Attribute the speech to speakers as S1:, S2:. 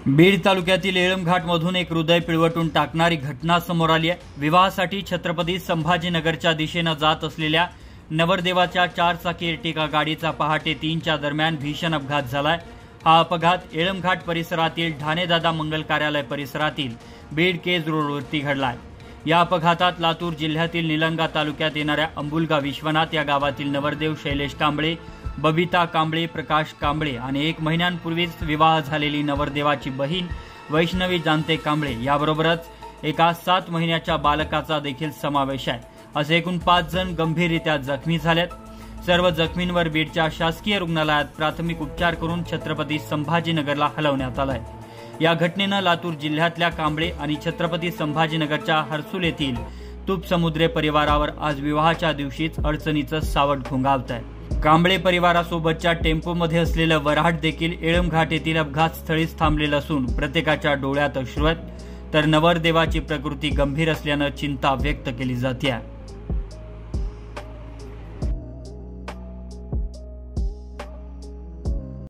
S1: बीड तालुक्यातील येळमघाटमधून एक हृदय पिळवटून टाकणारी घटना समोर आली आहे। विवाहासाठी छत्रपती संभाजीनगरच्या दिशेने जात असलेल्या नवरदेवाच्या 4 चाकी एर्टिगा गाडीचा पहाटे 3च्या दरम्यान भीषण अपघात झालाय। हा अपघात येळमघाट परिसरातील ठाणेदादा मंगल कार्यालय परिसरातील बीड केज रोडवरती घडलाय। या अपघातात लातूर जिल्ह्यातील निलंगा तालुक्यात येणाऱ्या अंबुलगा विश्वनाथ या गावातील नवरदेव शैलेश कांबळे, बबिता कांबळे, प्रकाश कांबळे आणि 1 महिन्यांपूर्वीच विवाह झालेली नवरदेवाची बहीण वैष्णवी जानते कांबळे याबरोबरच एका 7 महिन्याच्या बालकाचा देखील समावेश आहे। असे एकूण 5 जण गंभीररित्या जखमी झालेत। सर्व जखमींवर बीडच्या शासकीय रुग्णालयात प्राथमिक उपचार करून छत्रपती संभाजीनगरला हलवण्यात आलंय। या घटनेनं लातूर जिल्ह्यातल्या कांबळे आणि छत्रपती संभाजीनगरच्या हर्सुल येथील तुपसमुद्रे परिवारावर आज विवाहाच्या दिवशीच अडचणीचं सावट घोंगावतंय। कांबळे परिवारासोबतच्या टेम्पोमध्ये असलेलं वऱ्हाड देखील येळमघाट येथील अपघात स्थळीच थांबलेलं असून प्रत्येकाच्या डोळ्यात अश्रू आहेत, तर नवरदेवाची प्रकृती गंभीर असल्यानं चिंता व्यक्त केली जाते।